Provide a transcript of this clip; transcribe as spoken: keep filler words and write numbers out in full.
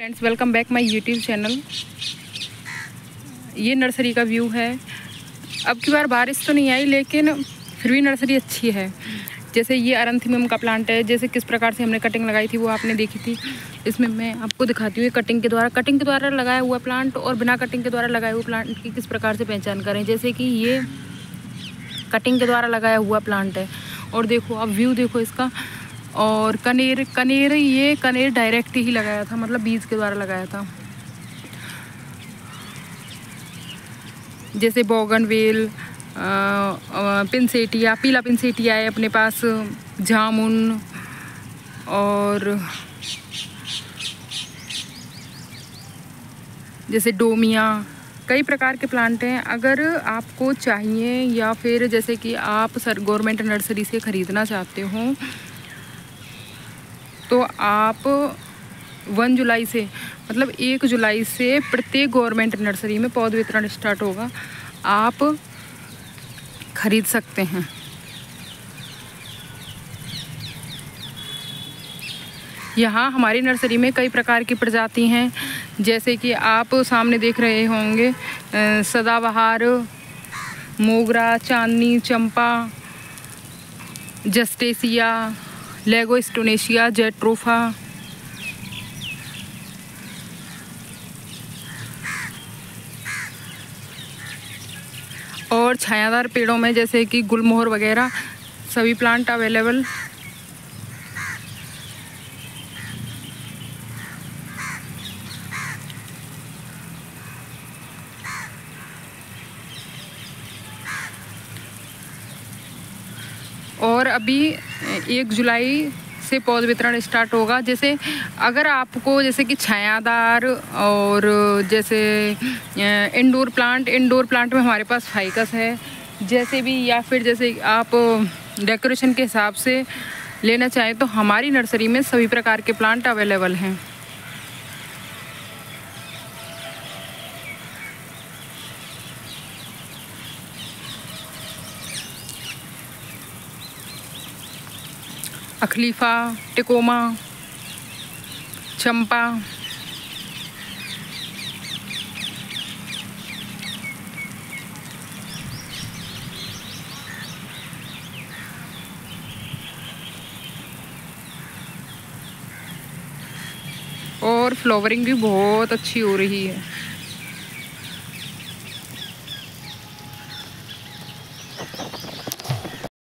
Friends, welcome back my YouTube channel. ये nursery का view है। अब की बार बारिश तो नहीं आई, लेकिन फिर भी नर्सरी अच्छी है। जैसे ये अरंथीमम का प्लांट है, जैसे किस प्रकार से हमने कटिंग लगाई थी वो आपने देखी थी। इसमें मैं आपको दिखाती हूँ कटिंग के द्वारा कटिंग के द्वारा लगाया हुआ प्लांट और बिना कटिंग के द्वारा लगाए हुए प्लांट की किस प्रकार से पहचान करें। जैसे कि ये कटिंग के द्वारा लगाया हुआ प्लांट है और देखो अब व्यू देखो इसका। और कनेर कनेर ये कनेर डायरेक्ट ही लगाया था, मतलब बीज के द्वारा लगाया था। जैसे बोगनवेल, पिनसेटिया, पीला पिनसेटिया है अपने पास, जामुन और जैसे डोमिया, कई प्रकार के प्लांट हैं। अगर आपको चाहिए या फिर जैसे कि आप सर गवर्नमेंट नर्सरी से ख़रीदना चाहते हो तो आप वन जुलाई से मतलब एक जुलाई से प्रत्येक गवर्नमेंट नर्सरी में पौध वितरण स्टार्ट होगा, आप खरीद सकते हैं। यहाँ हमारी नर्सरी में कई प्रकार की प्रजाति हैं, जैसे कि आप सामने देख रहे होंगे सदाबहार, मोगरा, चांदनी, चंपा, जस्टेसिया, लेगोस्टोनेशिया, जेट्रोफा। और छायादार पेड़ों में जैसे कि गुलमोहर वगैरह सभी प्लांट अवेलेबल। और अभी एक जुलाई से पौध वितरण स्टार्ट होगा। जैसे अगर आपको जैसे कि छायादार और जैसे इंडोर प्लांट इंडोर प्लांट में हमारे पास फाइकस है, जैसे भी, या फिर जैसे आप डेकोरेशन के हिसाब से लेना चाहें तो हमारी नर्सरी में सभी प्रकार के प्लांट अवेलेबल हैं। अखलीफा, टिकोमा, चंपा, और फ्लावरिंग भी बहुत अच्छी हो रही है।